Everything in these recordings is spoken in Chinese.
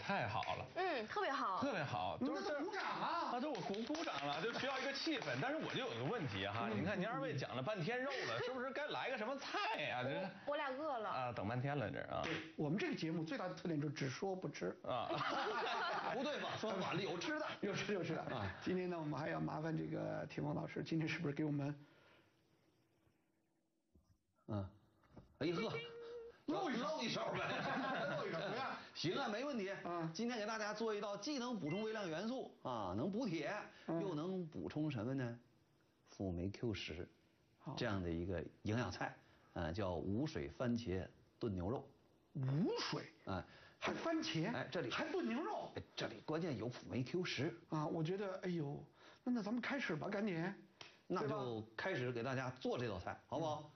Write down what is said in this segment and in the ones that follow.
太好了。 特别好， 特别好， 就是鼓掌啊！ 这我鼓掌了，就需要一个气氛。但是我就有个问题哈，你看您二位讲了半天肉了，是不是该来个什么菜呀？这我俩饿了啊，等半天了这啊。 对，我们这个节目最大的特点就是只说不吃啊。 不对吧？说晚了有吃的， 有吃的啊！今天呢，我们还要麻烦这个铁峰老师，今天是不是给我们， 哎呀呵。 露一手呗， 露一手怎么样？ 行啊，没问题。今天给大家做一道既能补充微量元素啊，能补铁，又能补充什么呢？辅酶 Q10，这样的一个营养菜，叫无水番茄炖牛肉。 无水还番茄， 这里还炖牛肉， 这里关键有辅酶 Q10 啊！我觉得，哎呦，那咱们开始吧，赶紧。 那就开始给大家做这道菜，好不好？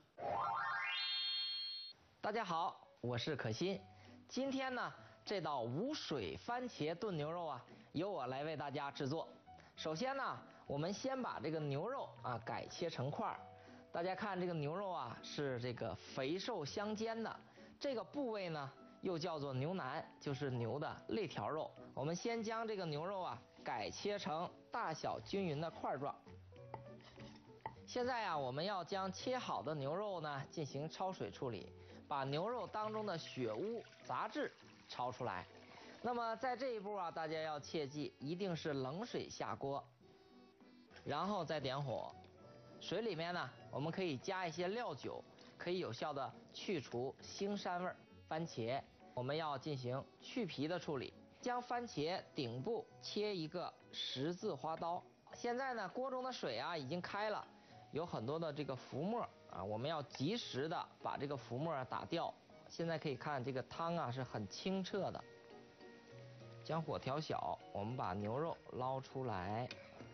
大家好，我是可心。今天呢，这道无水番茄炖牛肉啊，由我来为大家制作。首先呢，我们先把这个牛肉啊改切成块儿。大家看这个牛肉啊，是这个肥瘦相间的，这个部位呢又叫做牛腩，就是牛的肋条肉。我们先将这个牛肉啊改切成大小均匀的块状。现在啊，我们要将切好的牛肉呢进行焯水处理，把牛肉当中的血污杂质焯出来。那么在这一步啊，大家要切记，一定是冷水下锅，然后再点火。水里面呢，我们可以加一些料酒，可以有效的去除腥膻味。番茄我们要进行去皮的处理，将番茄顶部切一个十字花刀。现在呢，锅中的水啊已经开了。有很多的这个浮沫啊，我们要及时的把这个浮沫打掉。现在可以看这个汤啊是很清澈的。将火调小，我们把牛肉捞出来，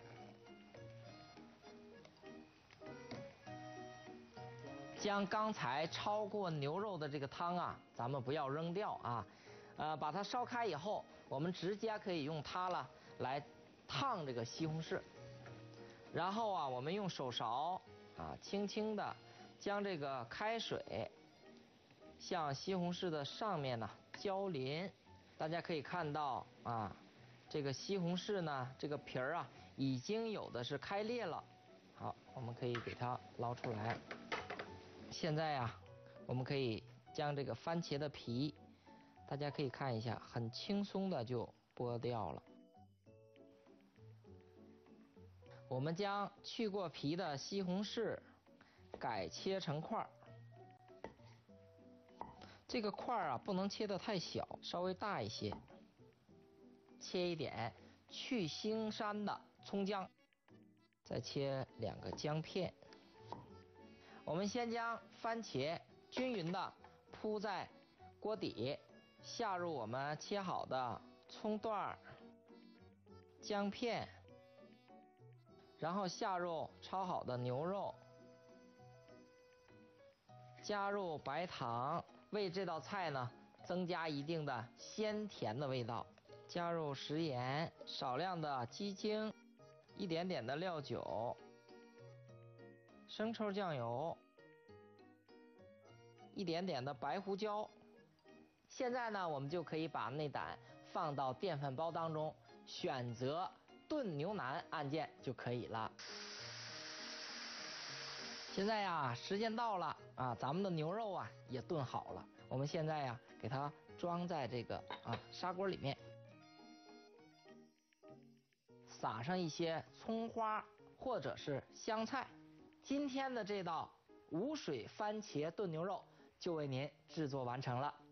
将刚才焯过牛肉的这个汤啊，咱们不要扔掉啊，把它烧开以后，我们直接可以用它了来烫这个西红柿。然后啊，我们用手勺啊，轻轻的将这个开水向西红柿的上面呢浇淋。大家可以看到啊，这个西红柿呢，这个皮儿啊，已经有的是开裂了。好，我们可以给它捞出来。现在啊，我们可以将这个番茄的皮，大家可以看一下，很轻松的就剥掉了。我们将去过皮的西红柿改切成块儿，这个块儿啊不能切得太小，稍微大一些。切一点去腥膻的葱姜，再切2个姜片。我们先将番茄均匀的铺在锅底，下入我们切好的葱段、姜片。然后下入焯好的牛肉，加入白糖，为这道菜呢增加一定的鲜甜的味道。加入食盐，少量的鸡精，一点点的料酒，生抽酱油，一点点的白胡椒。现在呢，我们就可以把内胆放到电饭煲当中，选择炖牛腩按键就可以了。现在呀，时间到了啊，咱们的牛肉啊也炖好了。我们现在呀，给它装在这个砂锅里面，撒上一些葱花或者是香菜。今天的这道无水番茄炖牛肉就为您制作完成了。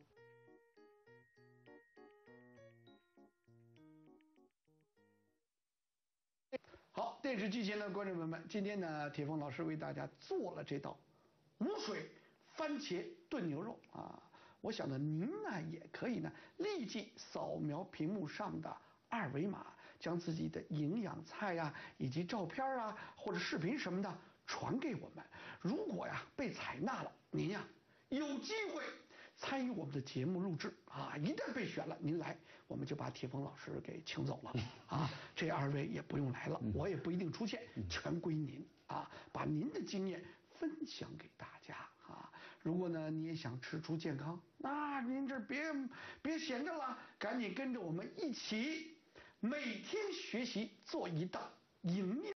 好，电视机前的观众朋友们，今天呢，铁峰老师为大家做了这道无水番茄炖牛肉啊。我想呢，您呢也可以呢立即扫描屏幕上的2维码，将自己的营养菜呀，以及照片啊或者视频什么的传给我们。如果呀被采纳了，您呀有机会参与我们的节目录制啊！一旦被选了，您来，我们就把铁峰老师给请走了啊！这2位也不用来了，我也不一定出现，全归您啊！把您的经验分享给大家啊！ 如果呢你也想吃出健康，那您这别闲着了，赶紧跟着我们一起每天学习做一道营养